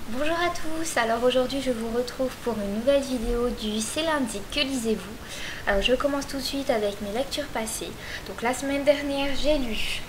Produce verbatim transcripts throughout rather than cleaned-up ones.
Bonjour à tous, alors aujourd'hui je vous retrouve pour une nouvelle vidéo du C'est lundi, que lisez-vous? Alors je commence tout de suite avec mes lectures passées. Donc la semaine dernière j'ai lu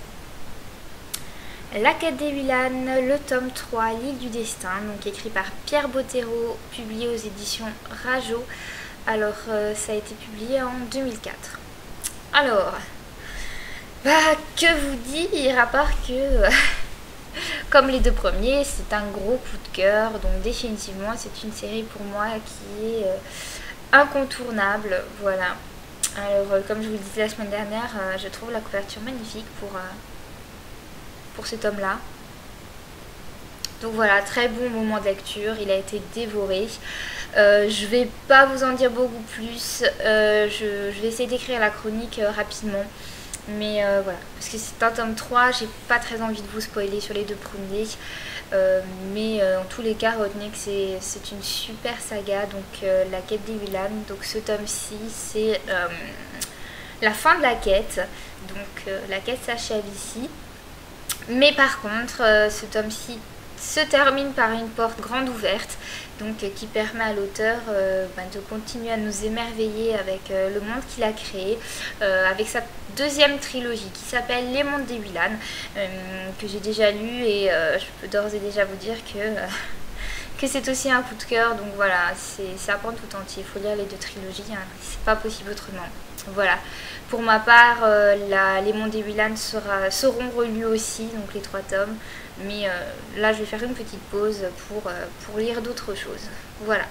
La quête des Willanes, le tome trois, L'île du destin, donc écrit par Pierre Bottero, publié aux éditions Rajo. Alors euh, ça a été publié en deux mille quatre. Alors, bah que vous dire à part que... Comme les deux premiers, c'est un gros coup de cœur, donc définitivement c'est une série pour moi qui est euh, incontournable, voilà. Alors euh, comme je vous le disais la semaine dernière, euh, je trouve la couverture magnifique pour, euh, pour ce tome-là. Donc voilà, très bon moment de lecture, il a été dévoré. Euh, je vais pas vous en dire beaucoup plus, euh, je, je vais essayer d'écrire la chronique euh, rapidement. Mais euh, voilà, parce que c'est un tome trois, j'ai pas très envie de vous spoiler sur les deux premiers. Euh, mais euh, en tous les cas, retenez que c'est une super saga, donc euh, la quête des Willanes. Donc ce tome-ci, c'est euh, la fin de la quête. Donc euh, la quête s'achève ici. Mais par contre, euh, ce tome-ci se termine par une porte grande ouverte, donc euh, qui permet à l'auteur euh, ben, de continuer à nous émerveiller avec euh, le monde qu'il a créé, euh, avec sa deuxième trilogie qui s'appelle Les Mondes des Willanes, euh, que j'ai déjà lu et euh, je peux d'ores et déjà vous dire que, euh, que c'est aussi un coup de cœur. Donc voilà, c'est à prendre tout entier, il faut lire les deux trilogies, hein, c'est pas possible autrement. Voilà, pour ma part, euh, la, Les Mondes des Willanes sera, seront relus aussi, donc les trois tomes. Mais euh, là, je vais faire une petite pause pour, euh, pour lire d'autres choses. Voilà.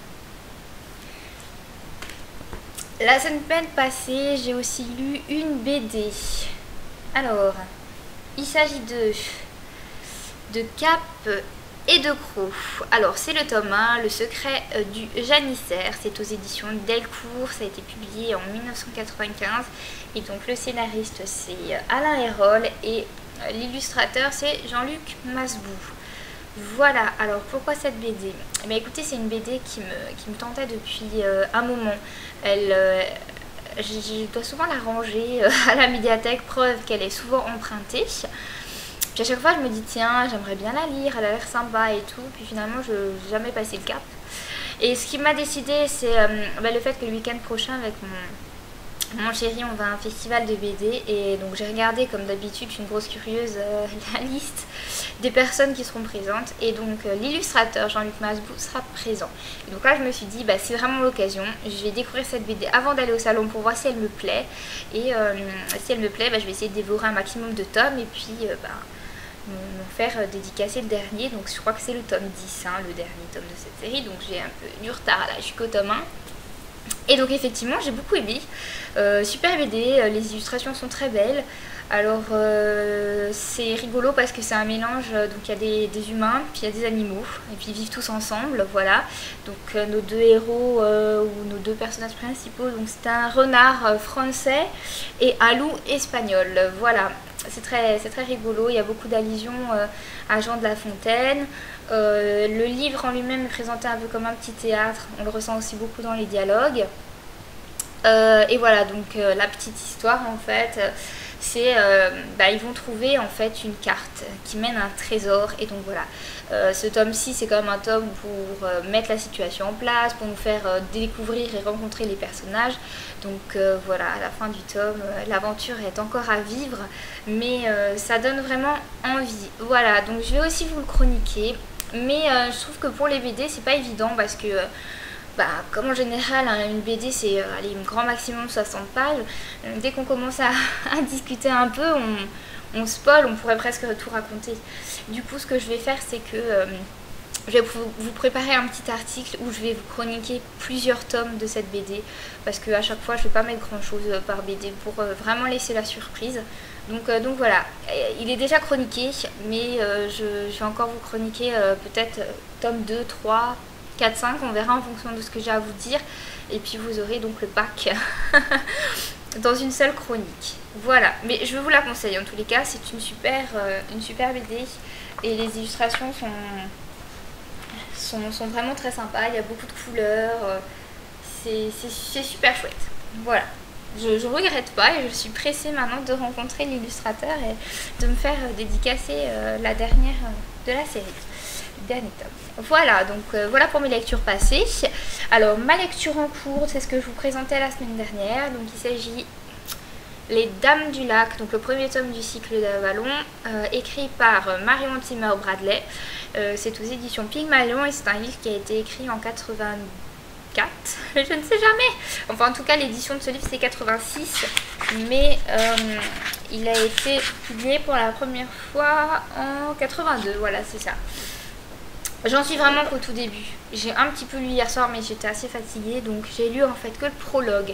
La semaine passée, j'ai aussi lu une B D. Alors, il s'agit de, de Cap et de Croc. Alors, c'est le tome un, Le secret du janissaire. C'est aux éditions Delcourt. Ça a été publié en mille neuf cent quatre-vingt-quinze. Et donc, le scénariste, c'est Alain Hérol et l'illustrateur, c'est Jean-Luc Masbou. Voilà, alors pourquoi cette B D? Eh bien, écoutez, c'est une B D qui me, qui me tentait depuis euh, un moment. Elle, euh, je dois souvent la ranger euh, à la médiathèque, preuve qu'elle est souvent empruntée. Puis à chaque fois, je me dis, tiens, j'aimerais bien la lire, elle a l'air sympa et tout. Puis finalement, je n'ai jamais passé le cap. Et ce qui m'a décidé, c'est euh, bah, le fait que le week-end prochain, avec mon... Mon chéri, on va à un festival de B D et donc j'ai regardé comme d'habitude, je suis une grosse curieuse, euh, la liste des personnes qui seront présentes et donc euh, l'illustrateur Jean-Luc Masbou sera présent. Et donc là je me suis dit, bah, c'est vraiment l'occasion, je vais découvrir cette B D avant d'aller au salon pour voir si elle me plaît et euh, si elle me plaît, bah, je vais essayer de dévorer un maximum de tomes et puis euh, bah, me faire euh, dédicacer le dernier. Donc je crois que c'est le tome dix, hein, le dernier tome de cette série, donc j'ai un peu du retard là, je suis qu'au tome un. Et donc effectivement j'ai beaucoup aimé, euh, super B D, les illustrations sont très belles. Alors euh, c'est rigolo parce que c'est un mélange, donc il y a des, des humains, puis il y a des animaux, et puis ils vivent tous ensemble, voilà. Donc euh, nos deux héros, euh, ou nos deux personnages principaux, donc c'est un renard euh, français et un loup espagnol, voilà. C'est très, c'est très rigolo, il y a beaucoup d'allusions euh, à Jean de La Fontaine. Euh, le livre en lui-même est présenté un peu comme un petit théâtre, on le ressent aussi beaucoup dans les dialogues. Euh, et voilà, donc euh, la petite histoire en fait, euh, c'est euh, bah, ils vont trouver en fait une carte qui mène à un trésor. Et donc voilà, euh, ce tome-ci c'est quand même un tome pour euh, mettre la situation en place, pour nous faire euh, découvrir et rencontrer les personnages. Donc euh, voilà, à la fin du tome, euh, l'aventure est encore à vivre, mais euh, ça donne vraiment envie. Voilà, donc je vais aussi vous le chroniquer, mais euh, je trouve que pour les B D c'est pas évident parce que euh, bah, comme en général, hein, une B D c'est euh, allez, un grand maximum soixante pages. Euh, dès qu'on commence à, à discuter un peu, on, on spoil, on pourrait presque tout raconter. Du coup, ce que je vais faire, c'est que euh, je vais vous, vous préparer un petit article où je vais vous chroniquer plusieurs tomes de cette B D. Parce qu'à chaque fois, je ne vais pas mettre grand chose par B D pour euh, vraiment laisser la surprise. Donc, euh, donc voilà, il est déjà chroniqué, mais euh, je, je vais encore vous chroniquer euh, peut-être euh, tome deux, trois, quatre, cinq, on verra en fonction de ce que j'ai à vous dire. Et puis vous aurez donc le pack dans une seule chronique. Voilà, mais je vous la conseille en tous les cas, c'est une super, euh, une super B D. Et les illustrations sont, sont, sont vraiment très sympas, il y a beaucoup de couleurs, euh, c'est super chouette. Voilà, je ne regrette pas et je suis pressée maintenant de rencontrer l'illustrateur et de me faire dédicacer euh, la dernière euh, de la série. dernier tome. Voilà, donc euh, voilà pour mes lectures passées. Alors ma lecture en cours, c'est ce que je vous présentais la semaine dernière. Donc il s'agit Les Dames du Lac, donc le premier tome du cycle d'Avalon, euh, écrit par euh, Marion Zimmer Bradley. Euh, c'est aux éditions Pygmalion et c'est un livre qui a été écrit en quatre-vingt-quatre, je ne sais jamais. Enfin en tout cas l'édition de ce livre c'est quatre-vingt-six, mais euh, il a été publié pour la première fois en quatre-vingt-deux, voilà c'est ça. J'en suis vraiment qu'au tout début. J'ai un petit peu lu hier soir mais j'étais assez fatiguée, donc j'ai lu en fait que le prologue.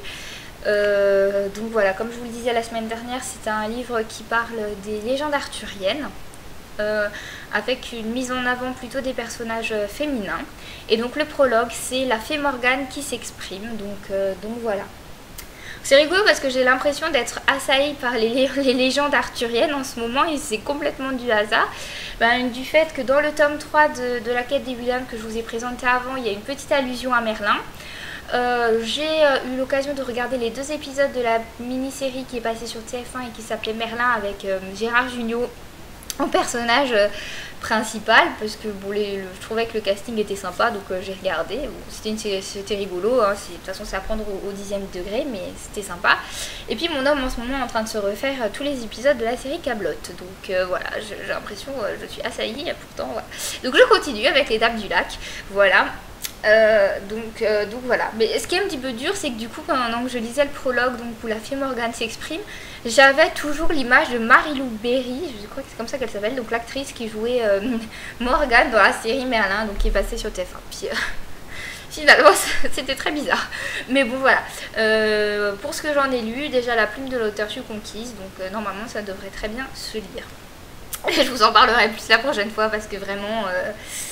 Euh, donc voilà, comme je vous le disais la semaine dernière, c'est un livre qui parle des légendes arthuriennes, euh, avec une mise en avant plutôt des personnages féminins. Et donc le prologue, c'est la fée Morgane qui s'exprime, donc, euh, donc voilà. C'est rigolo parce que j'ai l'impression d'être assaillie par les, les légendes arthuriennes en ce moment et c'est complètement du hasard. Ben, du fait que dans le tome trois de, de la quête des Williams que je vous ai présenté avant, il y a une petite allusion à Merlin. Euh, j'ai euh, eu l'occasion de regarder les deux épisodes de la mini-série qui est passée sur T F un et qui s'appelait Merlin avec euh, Gérard Jugnot en personnage euh, principal parce que bon, les, le, je trouvais que le casting était sympa donc euh, j'ai regardé. Bon, c'était rigolo, hein, de toute façon c'est à prendre au, au dixième degré mais c'était sympa. Et puis mon homme en ce moment est en train de se refaire euh, tous les épisodes de la série Camelot, donc euh, voilà, j'ai l'impression euh, je suis assaillie pourtant voilà. Donc je continue avec les Dames du Lac, voilà. Euh, donc, euh, donc voilà, mais ce qui est un petit peu dur c'est que du coup pendant que je lisais le prologue donc où la fée Morgane s'exprime, j'avais toujours l'image de Marie-Lou Berry, je crois que c'est comme ça qu'elle s'appelle, donc l'actrice qui jouait euh, Morgane dans la série Merlin, donc qui est passée sur T F un. Puis euh, finalement c'était très bizarre, mais bon voilà. Euh, pour ce que j'en ai lu, déjà la plume de l'auteur fut conquise, donc euh, normalement ça devrait très bien se lire. Et je vous en parlerai plus la prochaine fois parce que vraiment euh,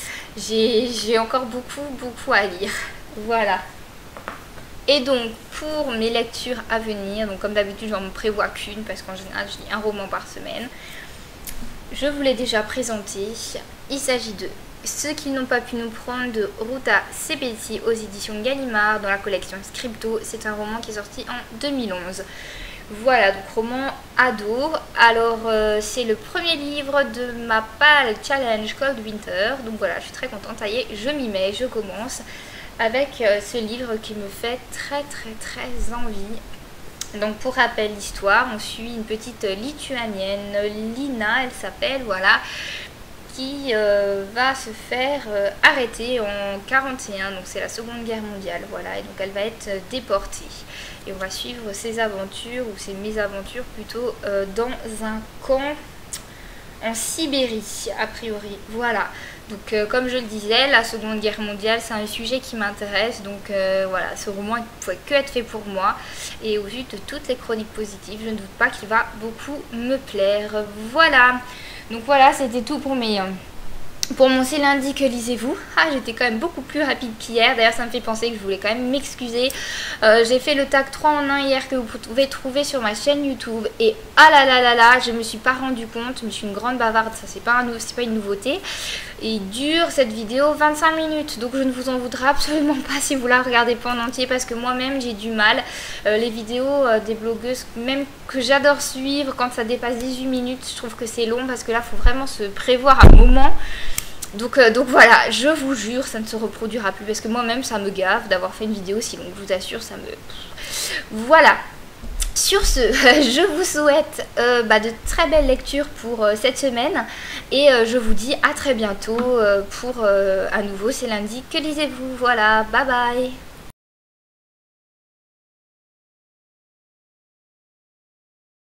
j'ai encore beaucoup beaucoup à lire, voilà. Et donc pour mes lectures à venir, donc comme d'habitude j'en prévois qu'une parce qu'en général je lis un roman par semaine. Je vous l'ai déjà présenté, il s'agit de Ceux qui n'ont pas pu nous prendre de Ruta Sepetys aux éditions Gallimard dans la collection Scripto. C'est un roman qui est sorti en deux mille onze. Voilà, donc roman ado. Alors euh, c'est le premier livre de ma pâle challenge Cold Winter. Donc voilà, je suis très contente, ça y est, je m'y mets, je commence avec euh, ce livre qui me fait très très très envie. Donc pour rappel l'histoire, on suit une petite lituanienne, Lina elle s'appelle, voilà, qui euh, va se faire euh, arrêter en quarante et un, donc c'est la Seconde Guerre mondiale, voilà, et donc elle va être déportée. Et on va suivre ses aventures, ou ses mésaventures plutôt, euh, dans un camp en Sibérie, a priori, voilà. Donc euh, comme je le disais, la Seconde Guerre mondiale, c'est un sujet qui m'intéresse, donc euh, voilà, ce roman ne pouvait que être fait pour moi. Et au vu de toutes les chroniques positives, je ne doute pas qu'il va beaucoup me plaire, voilà. Donc voilà, c'était tout pour mes... Euh, Pour mon c'est lundi que lisez-vous. Ah, j'étais quand même beaucoup plus rapide qu'hier. D'ailleurs, ça me fait penser que je voulais quand même m'excuser. Euh, j'ai fait le tag trois en un hier que vous pouvez trouver sur ma chaîne YouTube. Et ah là là là là, je me suis pas rendu compte. Mais je suis une grande bavarde, ça c'est pas, un, pas une nouveauté. Et il dure cette vidéo vingt-cinq minutes. Donc je ne vous en voudrais absolument pas si vous la regardez pas en entier. Parce que moi-même j'ai du mal. Euh, les vidéos euh, des blogueuses, même que j'adore suivre, quand ça dépasse dix-huit minutes, je trouve que c'est long. Parce que là, il faut vraiment se prévoir un moment. Donc, euh, donc voilà, je vous jure, ça ne se reproduira plus parce que moi-même ça me gave d'avoir fait une vidéo si longue, je vous assure, ça me... Voilà, sur ce, je vous souhaite euh, bah, de très belles lectures pour euh, cette semaine et euh, je vous dis à très bientôt euh, pour euh, à nouveau, c'est lundi, que lisez-vous, voilà, bye bye.